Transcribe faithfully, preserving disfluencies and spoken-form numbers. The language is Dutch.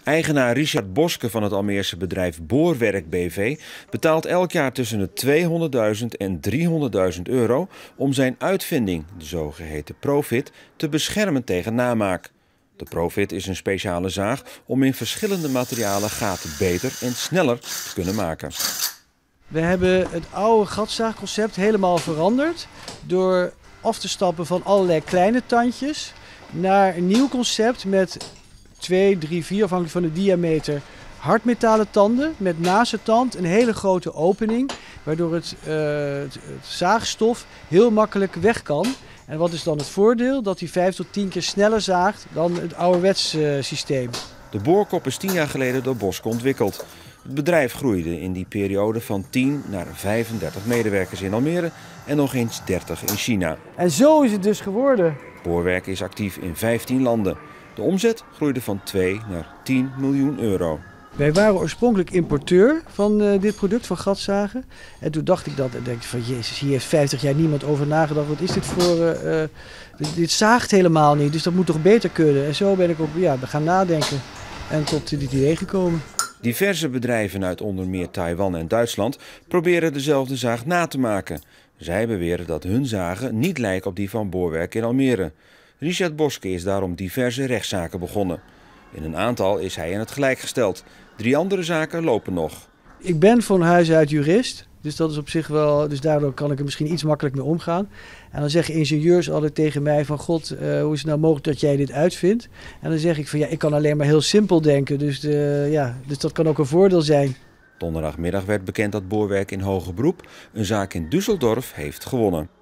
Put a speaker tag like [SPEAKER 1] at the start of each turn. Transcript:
[SPEAKER 1] Eigenaar Richard Boske van het Almeerse bedrijf Boorwerk B V betaalt elk jaar tussen de tweehonderdduizend en driehonderdduizend euro om zijn uitvinding, de zogeheten Profit, te beschermen tegen namaak. De Profit is een speciale zaag om in verschillende materialen gaten beter en sneller te kunnen maken.
[SPEAKER 2] We hebben het oude gatzaagconcept helemaal veranderd door af te stappen van allerlei kleine tandjes naar een nieuw concept met twee, drie, vier afhankelijk van de diameter hardmetalen tanden met naast de tand een hele grote opening waardoor het, uh, het, het zaagstof heel makkelijk weg kan. En wat is dan het voordeel? Dat hij vijf tot tien keer sneller zaagt dan het ouderwets uh, systeem.
[SPEAKER 1] De boorkop is tien jaar geleden door Boske ontwikkeld. Het bedrijf groeide in die periode van tien naar vijfendertig medewerkers in Almere en nog eens dertig in China.
[SPEAKER 2] En zo is het dus geworden.
[SPEAKER 1] Boorwerk is actief in vijftien landen. De omzet groeide van twee naar tien miljoen euro.
[SPEAKER 2] Wij waren oorspronkelijk importeur van uh, dit product, van gatzagen. En toen dacht ik dat, en denk ik van jezus, hier heeft vijftig jaar niemand over nagedacht. Wat is dit voor, uh, uh, dit, dit zaagt helemaal niet, dus dat moet toch beter kunnen. En zo ben ik ook ja, gaan nadenken en tot dit idee gekomen.
[SPEAKER 1] Diverse bedrijven uit onder meer Taiwan en Duitsland proberen dezelfde zaag na te maken. Zij beweren dat hun zagen niet lijken op die van Boorwerk in Almere. Richard Boske is daarom diverse rechtszaken begonnen. In een aantal is hij in het gelijk gesteld. Drie andere zaken lopen nog.
[SPEAKER 2] Ik ben van huis uit jurist, dus dat is op zich wel, dus daardoor kan ik er misschien iets makkelijk mee omgaan. En dan zeggen ingenieurs altijd tegen mij van god, uh, hoe is het nou mogelijk dat jij dit uitvindt? En dan zeg ik van ja, ik kan alleen maar heel simpel denken, dus, de, ja, dus dat kan ook een voordeel zijn.
[SPEAKER 1] Donderdagmiddag werd bekend dat Boorwerk in hoger beroep een zaak in Düsseldorf heeft gewonnen.